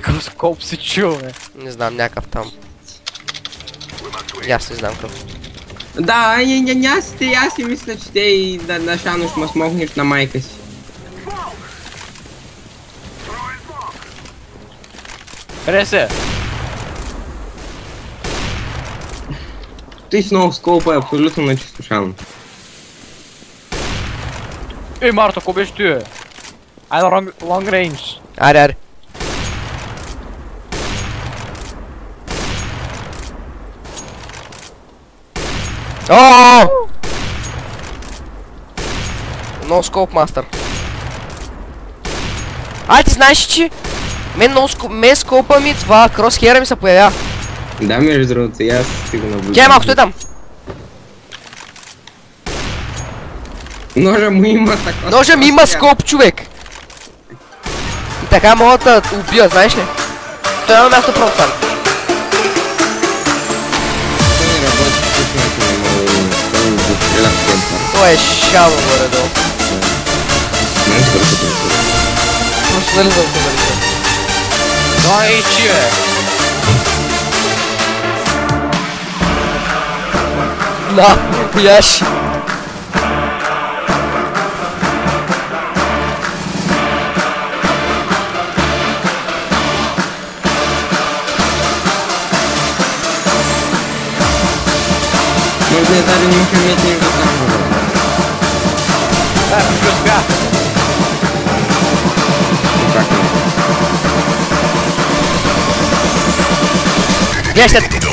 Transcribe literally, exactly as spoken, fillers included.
какъв скоп си чул, бе? Не знам, някакъв там. И аз не знам какъв. Да, не, не, аз, те, аз си мисля, че те и да, да шано ще ме смогнеш на майка си. Къде се? Ти с много сколпа е абсолютно на чисто шано. Ей, Марто, ко беше ти, бе? Айде, long, long range. Аре, аре. Ооо! No scope master. А, ти знаеш, че мен no scope, мен скопа ми това кросхера ми се появява. Да, между другото, и аз си го наблюдавам. Тя малко, той там. Ножа му има така. Ножа ми има скоп, човек. И така мога да убия, знаеш ли? Той има място просто там. Той не работи, пуснато не мога да има. Той го стреля в темпа. Това е шало горе-долу. Знаеш колко да е? Професионализъм се нарича. Давай, ичи, бе. На, яш. Може да е даже не Мохамед не го знам. Да, ще успя. Как не? Гледай след.